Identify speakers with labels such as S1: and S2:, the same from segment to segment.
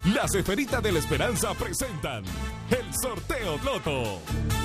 S1: Las Esferitas de la Esperanza presentan el Sorteo Loto.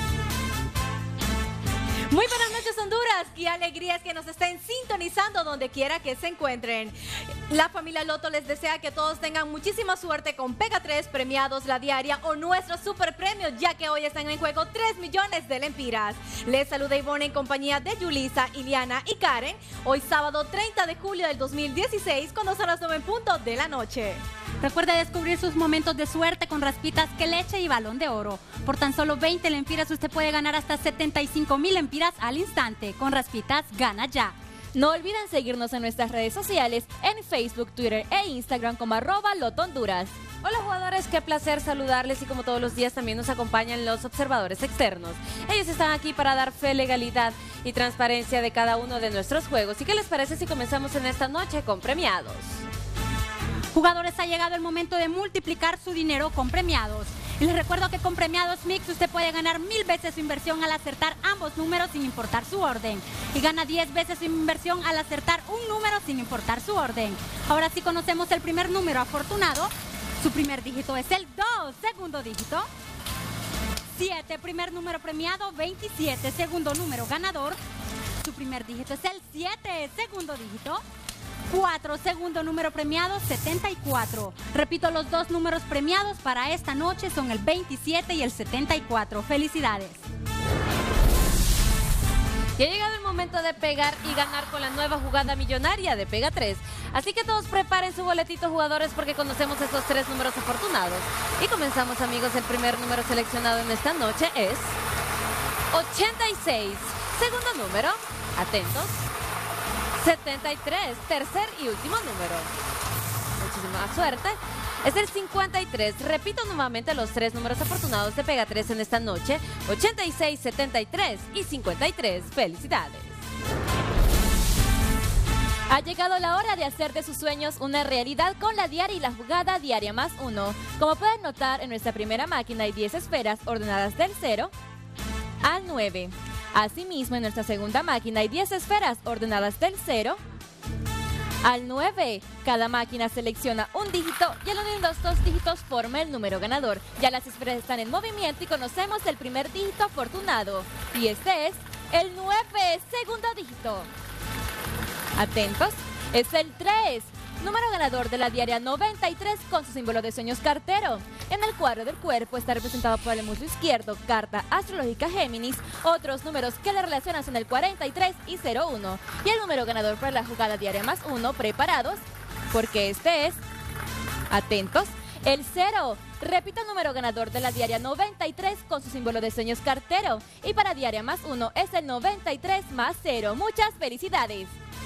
S2: Muy buenas noches, Honduras. Qué alegría es que nos estén sintonizando donde quiera que se encuentren. La familia Loto les desea que todos tengan muchísima suerte con Pega 3, premiados, la diaria o nuestros super premios, ya que hoy están en juego 3 millones de lempiras. Les saluda Ivonne en compañía de Yulisa, Iliana y Karen. Hoy sábado 30 de julio del 2016, cuando son las 9:00 de la noche.
S3: Recuerde descubrir sus momentos de suerte con Raspitas Que Leche y Balón de Oro. Por tan solo 20 lempiras usted puede ganar hasta 75,000 lempiras al instante. Con Raspitas, gana ya.
S2: No olviden seguirnos en nuestras redes sociales, en Facebook, Twitter e Instagram como @LotoHonduras. Hola jugadores, qué placer saludarles y como todos los días también nos acompañan los observadores externos. Ellos están aquí para dar fe, legalidad y transparencia de cada uno de nuestros juegos. ¿Y qué les parece si comenzamos en esta noche con premiados?
S3: Jugadores, ha llegado el momento de multiplicar su dinero con premiados. Y les recuerdo que con premiados Mix usted puede ganar 1000 veces su inversión al acertar ambos números sin importar su orden. Y gana 10 veces su inversión al acertar un número sin importar su orden. Ahora sí conocemos el primer número afortunado. Su primer dígito es el 2, segundo dígito 7, primer número premiado 27, segundo número ganador. Su primer dígito es el 7, segundo dígito 4, segundo número premiado 74. Repito, los dos números premiados para esta noche son el 27 y el 74. Felicidades.
S2: Ya ha llegado el momento de pegar y ganar con la nueva jugada millonaria de Pega 3. Así que todos preparen su boletito, jugadores, porque conocemos estos 3 números afortunados. Y comenzamos, amigos. El primer número seleccionado en esta noche es 86. Segundo número, atentos, 73, tercer y último número. Muchísima suerte. Es el 53. Repito nuevamente los 3 números afortunados de Pega 3 en esta noche: 86, 73 y 53. Felicidades. Ha llegado la hora de hacer de sus sueños una realidad con la diaria y la jugada diaria más 1. Como pueden notar, en nuestra primera máquina hay 10 esferas ordenadas del 0 al 9. Asimismo, en nuestra segunda máquina hay 10 esferas ordenadas del 0 al 9. Cada máquina selecciona un dígito y al unir los dos dígitos forma el número ganador. Ya las esferas están en movimiento y conocemos el primer dígito afortunado. Y este es el 9, segundo dígito. Atentos, es el 3. Número ganador de la diaria 93 con su símbolo de sueños cartero. En el cuadro del cuerpo está representado por el muslo izquierdo, carta astrológica Géminis. Otros números que le relacionan son el 43 y 01. Y el número ganador para la jugada diaria más 1, preparados, porque este es, atentos, el 0. Repito, el número ganador de la diaria 93 con su símbolo de sueños cartero. Y para diaria más 1 es el 93 más 0. Muchas felicidades.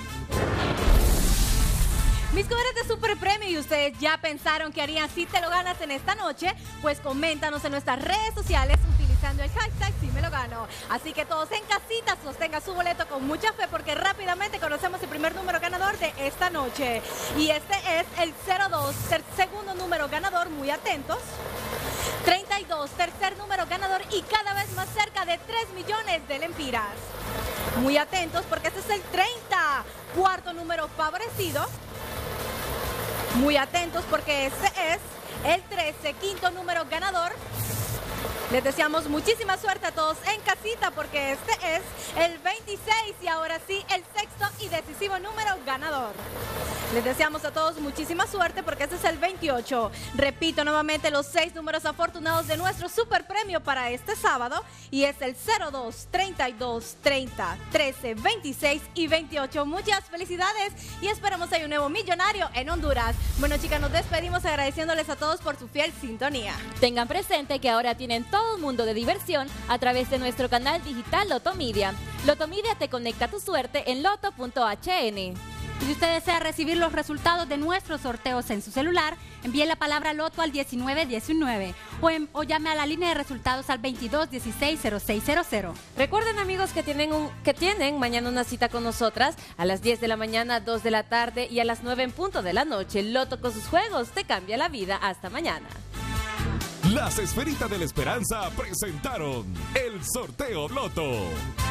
S2: Mis jugadores de Super Premio, ¿y ustedes ya pensaron qué harían si te lo ganas en esta noche? Pues coméntanos en nuestras redes sociales utilizando el hashtag Si Me Lo Gano. Así que todos en casita sostengan su boleto con mucha fe, porque rápidamente conocemos el primer número ganador de esta noche. Y este es el 02, segundo número ganador, muy atentos. 32, tercer número ganador y cada vez más cerca de 3 millones de lempiras. Muy atentos porque este es el 30, cuarto número favorecido. Muy atentos porque este es el 13, quinto número ganador. Les deseamos muchísima suerte a todos en casita porque este es el 26 y ahora sí el sexto y decisivo número ganador. Les deseamos a todos muchísima suerte porque este es el 28. Repito nuevamente los 6 números afortunados de nuestro super premio para este sábado y es el 02, 32, 30, 13, 26 y 28. Muchas felicidades y esperamos hay un nuevo millonario en Honduras. Bueno, chicas, nos despedimos agradeciéndoles a todos por su fiel sintonía. Tengan presente que ahora tienen todo un mundo de diversión a través de nuestro canal digital Lotomedia. Lotomedia te conecta tu suerte en loto.hn.
S3: Si usted desea recibir los resultados de nuestros sorteos en su celular, envíe la palabra Loto al 1919 o llame a la línea de resultados al 2216-0600.
S2: Recuerden, amigos, que tienen mañana una cita con nosotras a las 10 de la mañana, 2 de la tarde y a las 9 en punto de la noche. Loto con sus juegos te cambia la vida. Hasta mañana.
S1: Las Esferitas de la Esperanza presentaron el Sorteo Loto.